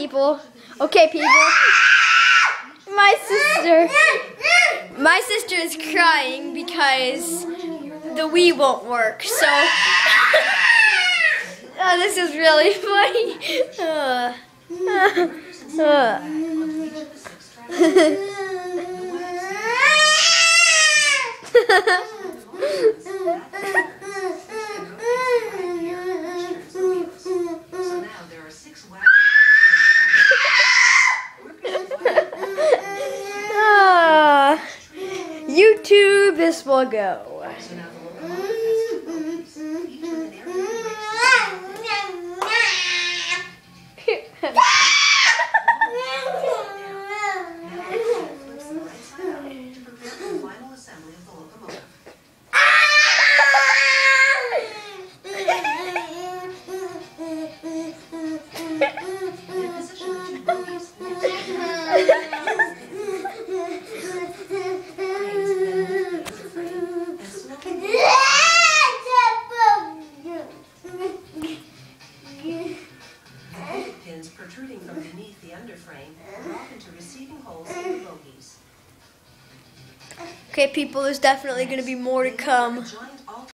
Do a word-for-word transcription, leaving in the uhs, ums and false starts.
people. Okay, people. My sister. My sister is crying because the Wii won't work. So, oh, this is really funny. Uh, uh, uh, YouTube, this will go. Pins protruding from beneath the underframe drop into receiving holes in the bogies. Okay, people, there's definitely going to be more to come. Giant